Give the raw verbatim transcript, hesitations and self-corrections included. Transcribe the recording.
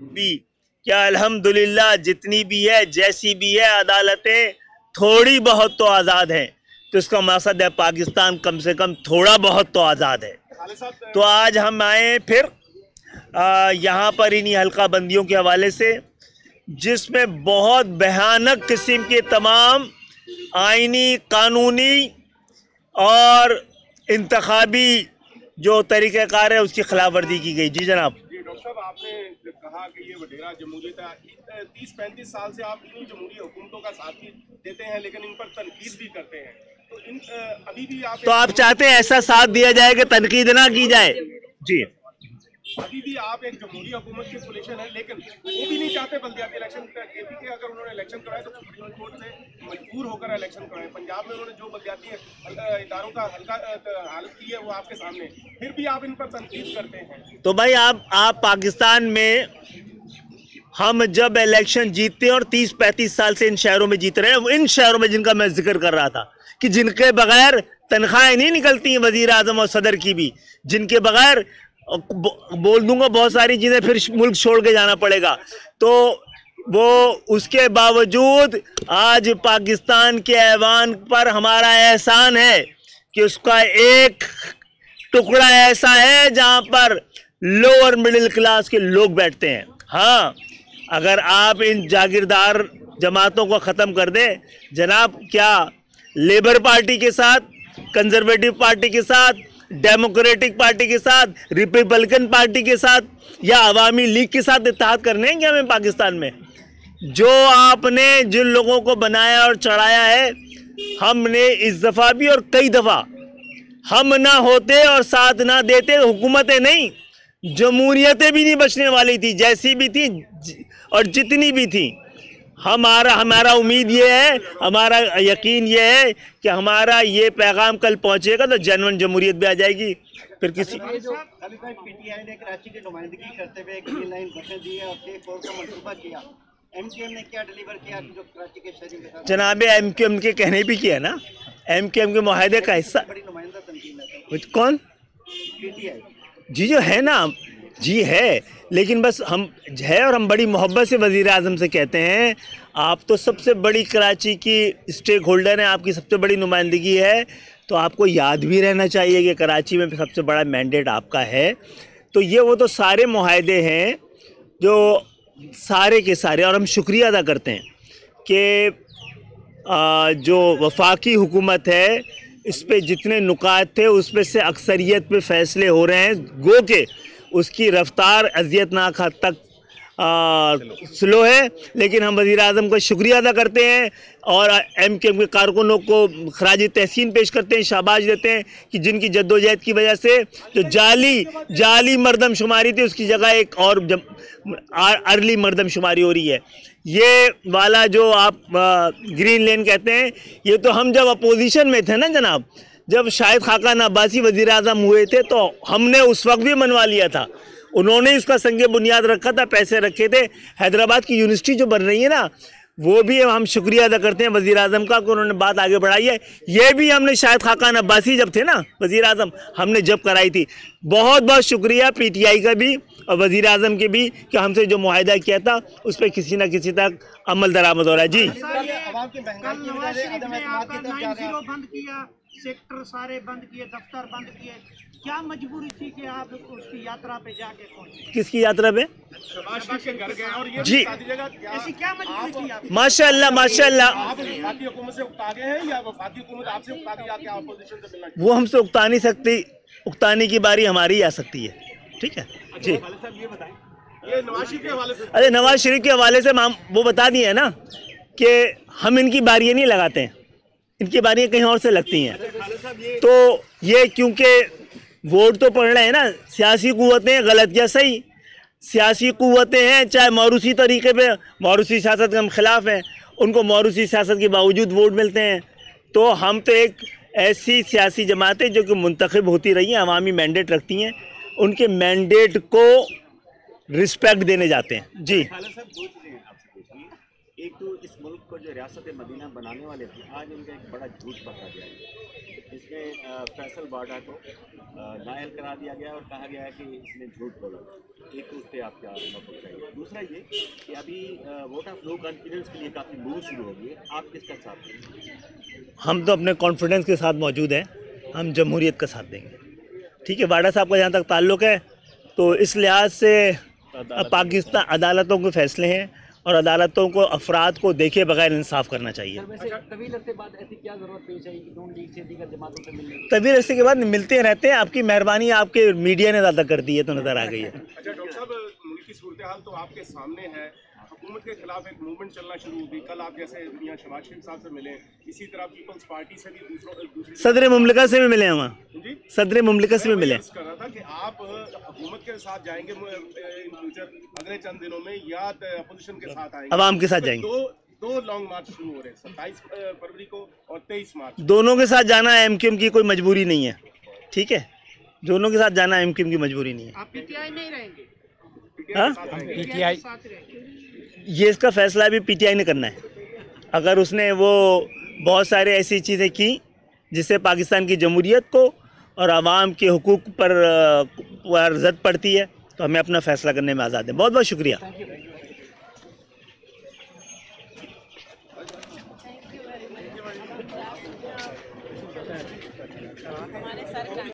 भी क्या अल्हम्दुलिल्लाह जितनी भी है जैसी भी है अदालतें थोड़ी बहुत तो आज़ाद हैं, तो इसका मकसद है पाकिस्तान कम से कम थोड़ा बहुत तो आज़ाद है। तो आज हम आए फिर यहाँ पर इन्हीं हल्का बंदियों के हवाले से, जिसमें बहुत भयानक किस्म के तमाम आइनी, कानूनी और इंतखाबी जो तरीक़ेकार है उसकी खिलाफ वर्जी की गई। जी जनाब। जी डॉक्टर साहब, आपने कहा कि ये वडेरा जमहूरियत है, तीस पैंतीस साल से आप इन्हीं जमहूरी हुकूमतों का साथ ही देते हैं, लेकिन इन पर तनकीद भी करते हैं, तो इन अभी भी आप तो आप चाहते हैं ऐसा साथ दिया जाए कि तनकीद ना की जाए? जी, अभी भी आप एक जमहूरी हुकूमत की पोजीशन है, लेकिन वो भी नहीं चाहते बल्दियाती इलेक्शन। केपी के अगर उन्होंने इलेक्शन कराए तो सुप्रीम कोर्ट से मजबूर होकर इलेक्शन कराए। पंजाब में उन्होंने जो बल्दियाती इदारों का हल्का हालत की है वो आपके सामने, फिर भी आप इन पर तनकीद करते हैं। तो भाई आप आप पाकिस्तान में हम जब इलेक्शन जीतते हैं और तीस पैंतीस साल से इन शहरों में जीत रहे हैं, इन शहरों में जिनका मैं जिक्र कर रहा था कि जिनके बगैर तनख्वाहें नहीं निकलती हैं वजीर आजम और सदर की भी, जिनके बगैर बोल दूंगा बहुत सारी चीज़ें फिर मुल्क छोड़ के जाना पड़ेगा, तो वो उसके बावजूद आज पाकिस्तान के ऐवान पर हमारा एहसान है कि उसका एक टुकड़ा ऐसा है जहां पर लोअर मिडिल क्लास के लोग बैठते हैं। हाँ, अगर आप इन जागीरदार जमातों को ख़त्म कर दें जनाब, क्या लेबर पार्टी के साथ, कंजर्वेटिव पार्टी के साथ, डेमोक्रेटिक पार्टी के साथ, रिपब्लिकन पार्टी के साथ या अवामी लीग के साथ इत्तेहाद करने हैं क्या हमें पाकिस्तान में? जो आपने जिन लोगों को बनाया और चढ़ाया है, हमने इस दफ़ा भी और कई दफ़ा, हम ना होते और साथ ना देते हुकूमतें नहीं, जमहूरियतें भी नहीं बचने वाली थी, जैसी भी थी और जितनी भी थी। हमारा हमारा उम्मीद ये है, हमारा यकीन ये है कि हमारा ये पैगाम कल पहुंचेगा तो जेन्युइन जमहूरियत भी आ जाएगी। फिर किसी पीटीआई ने कराची की नुमाइंदगी करते हुए ग्रीन लाइन बसें दी है और के फोर का मंसूबा किया, एमक्यूएम ने क्या डिलीवर किया जो कराची के शहरी के साथ? जनाब एमक्यूएम के कहने भी किया ना, एमक्यूएम के मुआहदे का हिस्सा बड़ी नुमाइंदा तंजीम है। कौन? पीटीआई जी जो है ना, जी है, लेकिन बस हम है और हम बड़ी मोहब्बत से वज़ीर आज़म से कहते हैं, आप तो सबसे बड़ी कराची की स्टेक होल्डर हैं, आपकी सबसे बड़ी नुमाइंदगी है, तो आपको याद भी रहना चाहिए कि कराची में सबसे बड़ा मैंडेट आपका है। तो ये वो तो सारे मुआहदे हैं जो सारे के सारे, और हम शुक्रिया अदा करते हैं कि जो वफाकी हुकूमत है इस पे जितने नुकात थे उस पे से अक्सरियत पे फ़ैसले हो रहे हैं, गो के उसकी रफ्तार अज़ियतनाक हद तक स्लो है, लेकिन हम वज़ीर आज़म का शुक्रिया अदा करते हैं और एम के एम के कारकुनों को खराज तहसीन पेश करते हैं, शाबाश देते हैं कि जिनकी जद्दोजहद की वजह से जो जाली जाली मरदमशुमारी थी उसकी जगह एक और अर्ली मरदमशुमारी हो रही है। ये वाला जो आप ग्रीन लेन कहते हैं, ये तो हम जब अपोजिशन में थे ना जनाब, जब शाहिद खाकान अब्बासी वज़ीर आज़म हुए थे तो हमने उस वक्त भी मनवा लिया था, उन्होंने इसका संगे बुनियाद रखा था, पैसे रखे थे। हैदराबाद की यूनिवर्सिटी जो बन रही है ना, वो भी हम शुक्रिया अदा करते हैं वज़ीर आज़म का कि उन्होंने बात आगे बढ़ाई है। ये भी हमने शाहिद खाकान अब्बासी जब थे ना वज़ीर आज़म, हमने जब कराई थी। बहुत बहुत शुक्रिया पीटीआई का भी और वज़ीर आज़म के भी कि हमसे जो मुआहदा किया था उस पर किसी न किसी तक अमल दरामद हो रहा है। जी सेक्टर सारे बंद किए, दफ्तर बंद किए, क्या मजबूरी थी कि आप उसकी यात्रा पे जाके पहुंचे? किसकी यात्रा पे? के घर गए और ये जी ऐसी क्या मजबूरी थी आप? माशाअल्लाह माशाअल्लाह। आप वफाकी हुकूमत से उकता गए हैं या वफाकी हुकूमत आपसे उकता गई, आपके अपोजिशन से मिलना? वो हमसे उकता नहीं सकती, उकताने की बारी हमारी आ सकती है। ठीक है जी। ये नवाज शरीफ के हवाले से, अरे नवाज शरीफ के हवाले से हम वो बता दिए ना कि हम इनकी बारियाँ नहीं लगाते हैं, इनकी बारियाँ कहीं और से लगती हैं। तो ये क्योंकि वोट तो पड़ रहे हैं ना, सियासी कुव्वतें गलत या सही सियासी कुव्वतें हैं, चाहे मौरूसी तरीके पे, मौरूसी सियासत के हम खिलाफ हैं, उनको मौरूसी सियासत के बावजूद वोट मिलते हैं। तो हम तो एक ऐसी सियासी जमातें जो कि मुंतखब होती रही हैं, अवामी मैंडेट रखती हैं, उनके मैंडेट को रिस्पेक्ट देने जाते हैं। जी एक तो इस मुल्क को जो रियासत मदीना बनाने वाले थे, आज उनका एक बड़ा झूठ पकड़ा गया है। इसमें अ, फैसल बाडा को अ, घायल करा दिया गया और कहा गया है कि इसने झूठ बोला। एक तो उस पर आपका मतलब चाहिए। दूसरा ये कि अभी वोट ऑफ नो कॉन्फिडेंस के लिए काफ़ी मूव शुरू हो गई है, आप किसका साथ देंगे? हम तो अपने कॉन्फिडेंस के साथ मौजूद हैं, हम जमहूरियत का साथ देंगे। ठीक है, वाडा साहब का जहाँ तक ताल्लुक़ है तो इस लिहाज से पाकिस्तान अदालतों के फैसले हैं और अदालतों को अफराद को देखे बगैर इंसाफ करना चाहिए। तवील अरसे बाद ऐसी क्या जरूरत पेश आई कि नून लीग से दीगर जमातों से मिलने? तवील अरसे के बाद मिलते रहते हैं। आपकी मेहरबानी आपके मीडिया ने ज़्यादा कर दी है तो नज़र आ गई है। अच्छा डॉक्टर साहब, मुल्क की सूरत हाल तो आपके सामने है, हुकूमत के खिलाफ एक मूवमेंट चलना शुरू होगी। कल आप जैसे दुनिया शहबाज शरीफ साहब से मिले, इसी तरह पीपल्स पार्टी से भी दूसरों दूसरी सदर मुमलिका से भी मिले हैं वहाँ, जी सदर मुमलिका से भी मिले। मैं कर रहा था कि आप हुकूमत के साथ जाएंगे इन फ्यूचर अगले चंद दिनों में या अपोजिशन के साथ आएंगे, अवाम के साथ जाएंगे। दो दो लॉन्ग मार्च शुरू हो रहे हैं, सत्ताईस फरवरी को और तेईस मार्च। दोनों के साथ जाना है, एमक्यूएम की कोई मजबूरी नहीं है। ठीक है, दोनों के साथ जाना एमक्यूएम की मजबूरी नहीं है। आप पीटीआई नहीं रहेंगे? हाँ? पीटीआई के साथ रहेंगे? ये इसका फैसला अभी पीटीआई ने करना है। अगर उसने वो बहुत सारे ऐसी चीज़ें की जिससे पाकिस्तान की जमहूरियत को और आवाम के हुकूक पर पर ज़द पड़ती है तो हमें अपना फैसला करने में आज़ाद है। बहुत बहुत शुक्रिया।